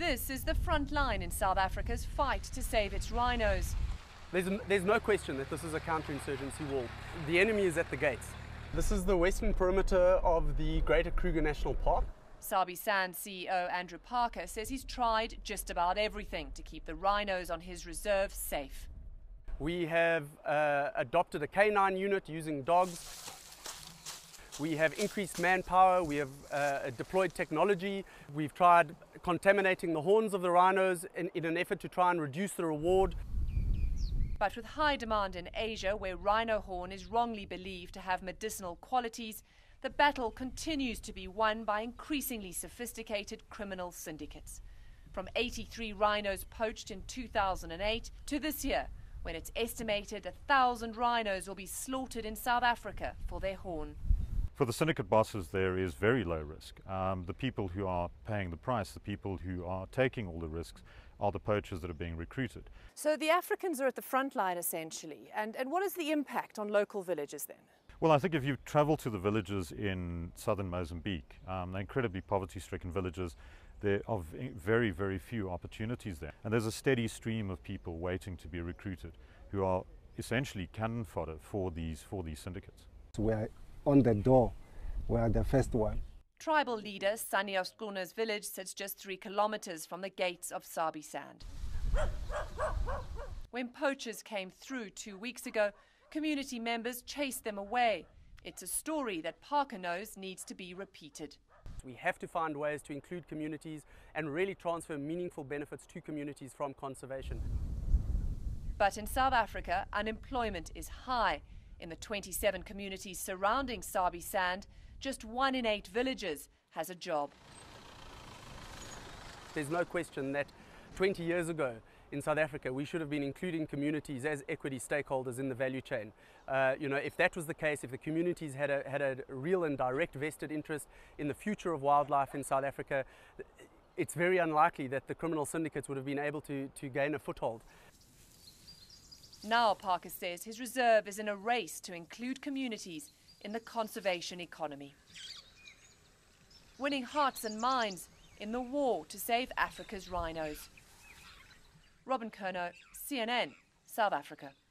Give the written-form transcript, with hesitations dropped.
This is the front line in South Africa's fight to save its rhinos. There's no question that this is a counterinsurgency war. The enemy is at the gates. This is the western perimeter of the Greater Kruger National Park. Sabi Sand CEO Andrew Parker says he's tried just about everything to keep the rhinos on his reserve safe. We have adopted a canine unit using dogs. We have increased manpower, we have deployed technology. We've tried contaminating the horns of the rhinos in an effort to try and reduce the reward. But with high demand in Asia, where rhino horn is wrongly believed to have medicinal qualities, the battle continues to be won by increasingly sophisticated criminal syndicates. From 83 rhinos poached in 2008 to this year, when it's estimated 1,000 rhinos will be slaughtered in South Africa for their horn. For the syndicate bosses, there is very low risk. The people who are paying the price, the people who are taking all the risks, are the poachers that are being recruited. So the Africans are at the front line, essentially. And what is the impact on local villages then? Well, I think if you travel to the villages in southern Mozambique, they're incredibly poverty-stricken villages. There are very, very few opportunities there. And there's a steady stream of people waiting to be recruited who are essentially cannon fodder for these syndicates. We are on the door. We are the first one. Tribal leader Sani Osquna's village sits just 3 kilometers from the gates of Sabi Sand. When poachers came through 2 weeks ago, community members chased them away. It's a story that Parker knows needs to be repeated. We have to find ways to include communities and really transfer meaningful benefits to communities from conservation. But in South Africa, unemployment is high. In the 27 communities surrounding Sabi Sand, just 1 in 8 villagers has a job. There's no question that 20 years ago in South Africa, we should have been including communities as equity stakeholders in the value chain. If that was the case, if the communities had a real and direct vested interest in the future of wildlife in South Africa, it's very unlikely that the criminal syndicates would have been able to gain a foothold. Now, Parker says his reserve is in a race to include communities in the conservation economy, winning hearts and minds in the war to save Africa's rhinos. Robin Kerno, CNN, South Africa.